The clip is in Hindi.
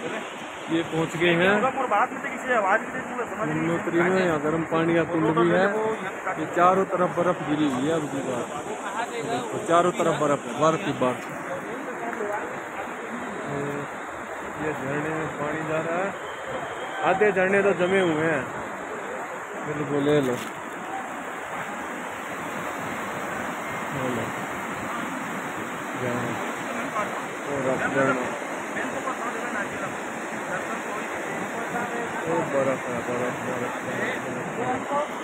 ये पहुंच गए हैं यमुनोत्री में। यहाँ गर्म पानी का कुंड भी है। ये चारों तरफ बर्फ गिरी हुई है अब की बार, तो चारों तरफ बर्फ है, बर्फ ही बर्फ। ये झरने में पानी जा रहा है, आधे झरने तो जमे हुए हैं बिल्कुल। ले लो बर्फ है, बर्फ बर्फ।